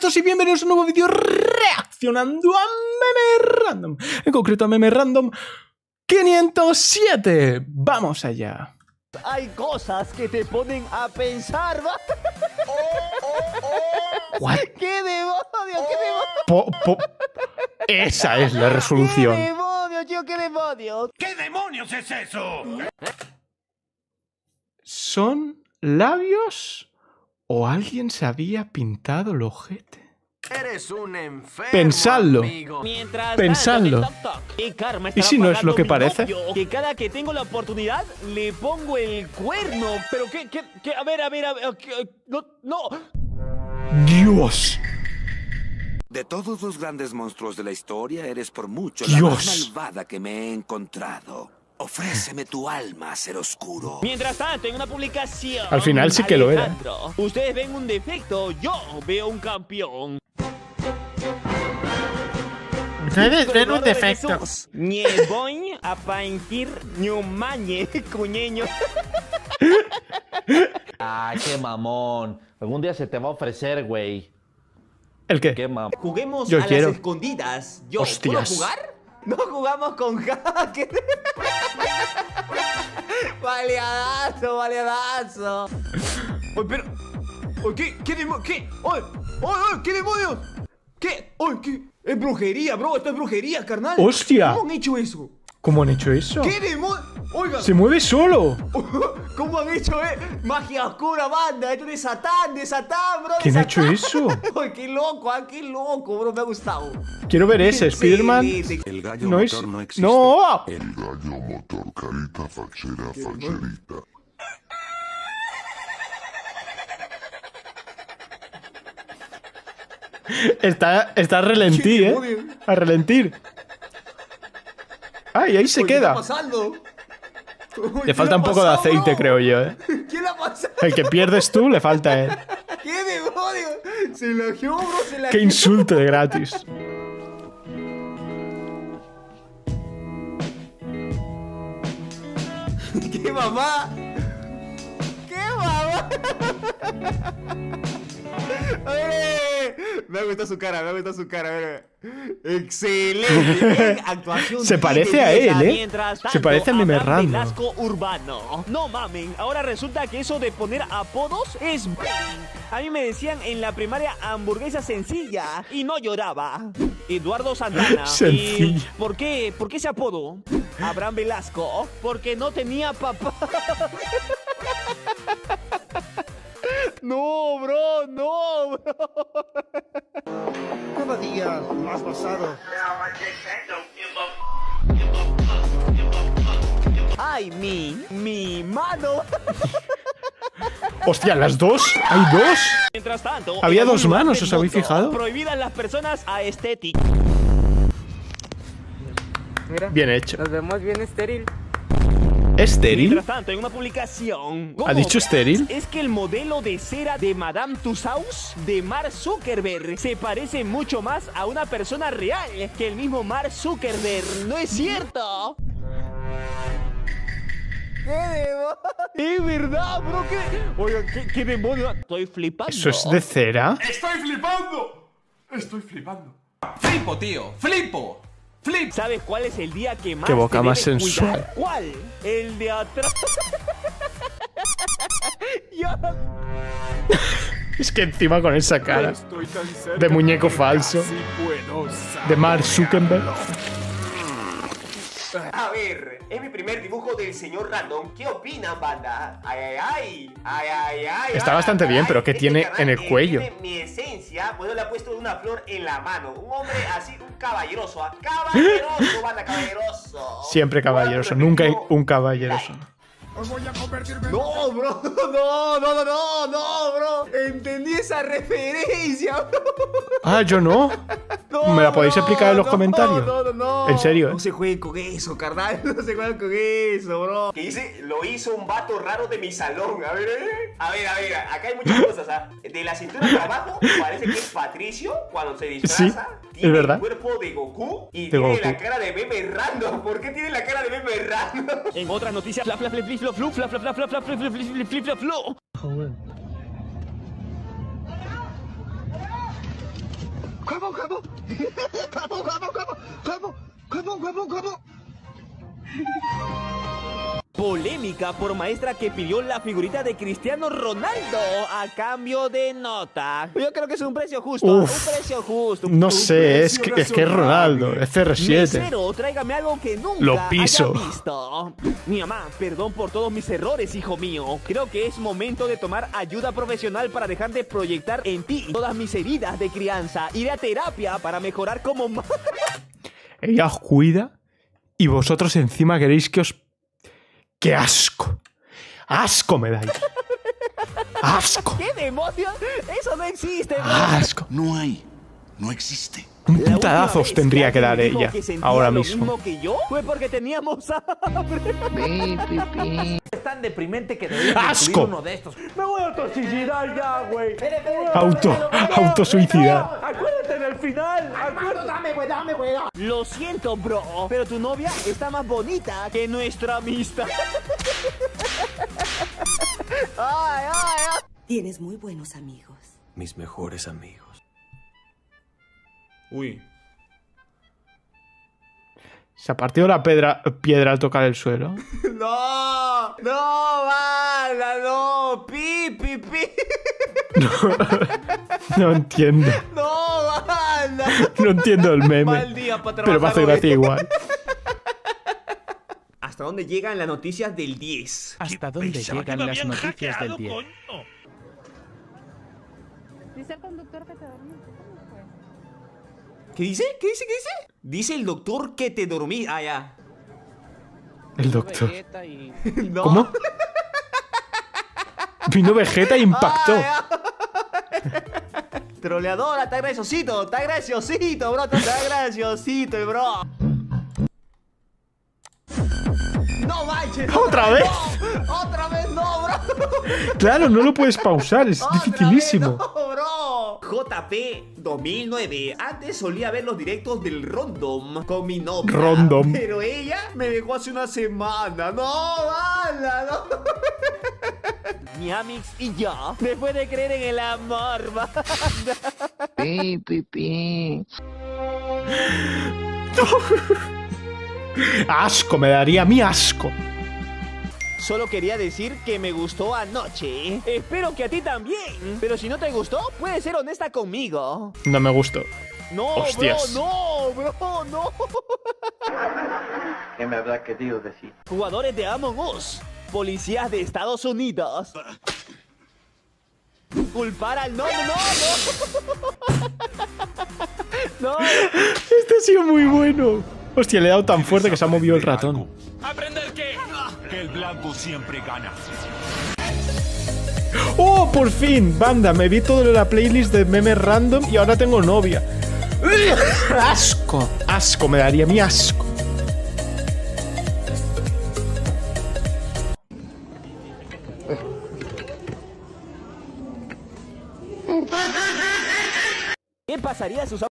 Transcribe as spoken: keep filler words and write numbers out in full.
todos y bienvenidos a un nuevo vídeo reaccionando a Meme Random. En concreto a Meme Random quinientos siete. Vamos allá. Hay cosas que te ponen a pensar, ¿va? What? ¡Qué demonio! ¡Qué demonio! Po, po. Esa es la resolución. ¡Qué demonio, tío! ¡Qué demonio! ¿Qué demonios es eso? ¿Son labios o alguien se había pintado el ojete? Eres un enfermo, Pensadlo. amigo. Mientras Pensadlo. tanto, toc, toc, y Karma ¿Y estará si no es pagando lo que mi parece? novio, que cada que tengo la oportunidad le pongo el cuerno. Pero qué, qué, qué, a ver, a ver, a ver, qué, no, no. Dios. De todos los grandes monstruos de la historia, eres por mucho Dios. la más malvada que me he encontrado. Ofréceme tu alma, ser oscuro. Mientras tanto, en una publicación... Al final sí que lo era. Alejandro, ustedes ven un defecto, yo veo un campeón. Ustedes ven un defecto. Ni voy a paintir ni un mañe, cuñeño. Ay, qué mamón. Algún día se te va a ofrecer, güey. ¿El qué? Qué mamón. Juguemos Yo a quiero. las escondidas. Yo, Hostias. ¿puedo jugar? No jugamos con hacker. Baleadazo, baleadazo. Oye, pero... Oye, ¿qué? ¿Qué demonios? ¿Qué? Oye, oye, oye, ¿qué demonios? ¿Qué? Oye, ¿qué? Es brujería, bro. Esto es brujería, carnal. ¡Hostia! ¿Cómo han hecho eso? ¿Cómo han hecho eso? ¿Qué demonios? Oiga. ¡Se mueve solo! ¿Cómo han hecho, eh? Magia oscura, banda. Esto es de Satán, de Satán, bro. de ¿Quién ha hecho Satán. eso? Oye, qué loco, ah, qué loco, bro. Me ha gustado. Quiero ver ese, Spiderman. Excelente. El gallo No es... motor no existe. ¡No! El gallo motor, carita, fachera, facherita. Está, está a relentir, ¿Qué ¿eh? demonio? A relentir. ¡Ay, ahí se Oye, ¿qué queda! está pasando? Oye, Le ¿qué falta le un ha poco de pasado, aceite, bro? creo yo, ¿eh? ¿Qué le ha pasado? El que pierdes tú le falta, ¿eh? ¿Qué demonio? Se lajeó, bro, se lajeó. ¡Qué insulto de gratis! ¿Qué mamá? ¿Qué mamá? A ver, me ha gustado su cara, me ha gustado su cara, a ver. Excelente actuación. Se diez parece de a diez. él, ¿eh? Mientras Se tanto, parece a Meme Abraham Random. Velasco Urbano. No mamen, ahora resulta que eso de poner apodos es bullying. A mí me decían en la primaria hamburguesa sencilla y no lloraba. Eduardo Santana. Sencilla. ¿Y por qué? ¿Por qué ese apodo? Abraham Velasco. Porque no tenía papá. No, bro, no, bro. Cada día más basado. Ay, mi, mi mano. ¡Hostia, las dos! ¿Hay dos? Mientras tanto, Había en dos algún lugar manos, del ¿os habéis mundo, fijado? Prohibidas las personas aesthetic. Mira, Bien hecho. nos vemos bien estéril. ¿Estéril? Mientras tanto, en una publicación. ¿Ha dicho estéril? Es que el modelo de cera de Madame Tussauds de Mark Zuckerberg se parece mucho más a una persona real que el mismo Mark Zuckerberg. ¿No es cierto? ¿Qué demonio? Es verdad, bro. ¿Qué? Oiga, ¿qué, qué demonio? Estoy flipando. ¿Eso es de cera? ¡Estoy flipando! ¡Estoy flipando! ¡Flipo, tío! ¡Flipo! ¡Flip! ¿Sabes cuál es el día que más Qué boca te más debes sensual. cuidar? ¿Cuál? El de atrás. Yo... Es que encima con esa cara de muñeco falso de Mark Zuckerberg. A ver, es mi primer dibujo del señor Random. ¿Qué opinan, banda? Ay, ay, ay. Ay, ay, ay. Está ay, bastante ay, bien, pero ay. ¿qué Este tiene canal, en el eh, cuello? tiene mi esencia, pues yo le he puesto una flor en la mano. Un hombre así, un caballeroso. ¿ah? Caballeroso, banda, caballeroso. Siempre caballeroso, nunca un caballeroso. No, bro, no, no, no, no, no, bro. Entendí esa referencia, bro. Ah, yo no. No, ¿Me la podéis bro, explicar en los no, comentarios? No, no, no. En serio, ¿eh? No se jueguen con eso, carnal. No se jueguen con eso, bro. Que dice, lo hizo un vato raro de mi salón. A ver, eh. A ver, a ver, acá hay muchas cosas, ¿ah? De la cintura para abajo, parece que es Patricio cuando se disfraza. Sí, tiene es verdad. el cuerpo de Goku y De tiene Goku. la cara de Meme Random. ¿Por qué tiene la cara de Meme Random? En otras noticias, fla, fla, fla, fla, fla, fla, fla, fla, fla, fla, fla, fla, fla, fla, fla, fla, fla. Polémica por maestra que pidió la figurita de Cristiano Ronaldo a cambio de nota. Yo creo que es un precio justo. Uf, un precio justo. No un sé, es precio que, es que es Ronaldo, es C R siete. Mesero, tráigame algo que nunca Lo piso. haya visto. Mi mamá, perdón por todos mis errores, hijo mío. Creo que es momento de tomar ayuda profesional para dejar de proyectar en ti todas mis heridas de crianza. Iré a terapia para mejorar como ma- Ella os cuida y vosotros encima queréis que os... ¡Qué asco! ¡Asco me dais! ¡Asco! ¿Qué demonios? Eso no existe. ¡Asco! No hay. No existe. Un La putadazo última os vez tendría que que dar alguien dijo ella, que sentía ahora lo mismo. mismo que yo fue porque teníamos hambre. Es tan deprimente que deberían ¡Asco! incluir uno de estos. Me voy a autosuicidar ya, güey. Auto, autosuicidar. Acuérdate del final. Acuérdate. Dame, güey, dame, güey. Lo siento, bro, pero tu novia está más bonita que nuestra amistad. Ay, ay, ay. Tienes muy buenos amigos. Mis mejores amigos. Uy. Se ha partido la piedra, piedra al tocar el suelo. No, no, bala, no, pi, pi, pi. No entiendo. No, bala. No entiendo el meme. Mal día para Pero me hace trabajar gracia hoy. igual. ¿Hasta dónde llegan las noticias del diez? ¿Hasta dónde llegan las noticias del diez? Dice el conductor que te dormiste. ¿Cómo fue? ¿Qué dice? ¿Qué dice? ¿Qué dice? Dice el doctor que te dormí. Ah, ya. El doctor. No. ¿Cómo? Vino Vegeta e impactó. Troleadora, está graciosito, está graciosito, bro, está graciosito, bro. No manches. ¿Otra vez? No, otra vez no, bro. Claro, no lo puedes pausar, es Otra dificilísimo. vez no, bro. J P dos mil nueve. Antes solía ver los directos del Random con mi novia. Random. Pero ella me dejó hace una semana. No, bala, no. Mi amix y yo, después de creer en el amor, banda. Pi, pi, pi. Asco, me daría a mí asco. Solo quería decir que me gustó anoche. Espero que a ti también. Pero si no te gustó, puedes ser honesta conmigo. No me gustó. No, Hostias. bro, no, bro, no. ¿Qué me habrá querido decir? Jugadores de Among Us. Policías de Estados Unidos. Culpar al... No, no, no. No. Este ha sido muy bueno. Hostia, le he dado tan fuerte que se ha movido el ratón. ¿Aprender qué? Que el blanco siempre gana. ¡Oh, por fin! Banda, me vi toda la playlist de memes random y ahora tengo novia. ¡Asco! Asco, me daría a mí asco. ¿Qué pasaría si usamos